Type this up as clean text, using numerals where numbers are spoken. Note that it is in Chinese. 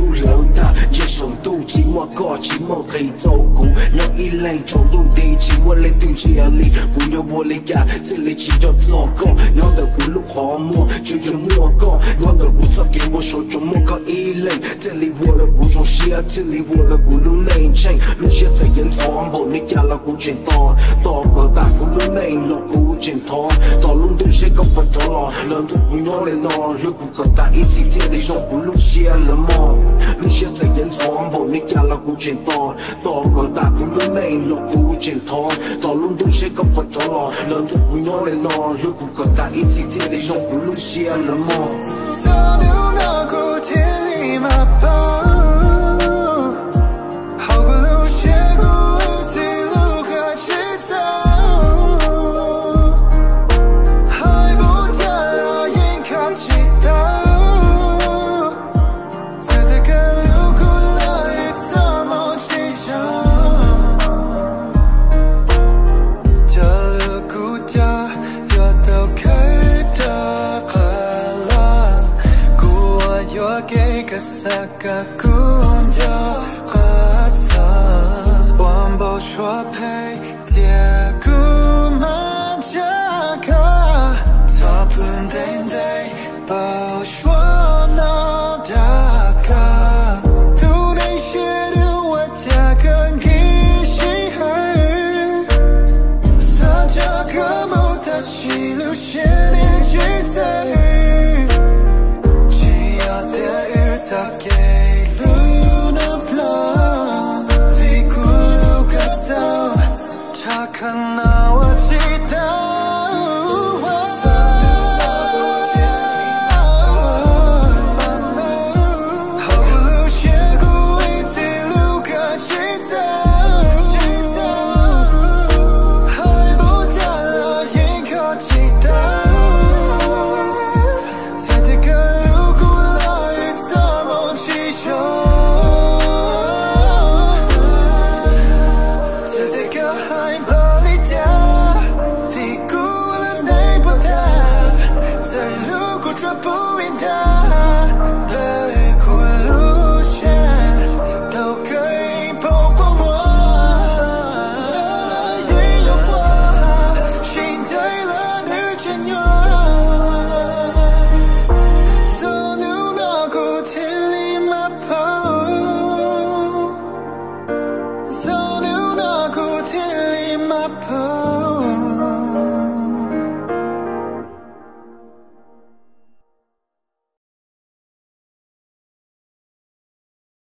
路老大，接受度寂寞过寂寞可以照顾，有一类重度地气，我来对气压力，不要我来压，这里只叫糟糕，我的葫芦泡沫就要莫高，我的胡子给我手中莫搞一类，这里我的不中写，这里我的葫芦内情，路线在演传播，你压了古剑刀，到个大葫芦内落古剑头，到龙头些个不着了，人都不要来闹，如果个大一起这里用葫芦写了么？路线在演传播，你压了古剑刀，到个大葫芦内落古剑头，到龙头些个不着了，人都不要来闹，如果个大一起这里用葫芦写了么？ 早牛那古天里马跑。Saka kunja khatsa wambo shwa pei dia kumajaka tapun den day bao shwa na daka tu nei shiru wa ta kan gi shi hai sa jaka mo ta shi lu shen in ji zai it's okay.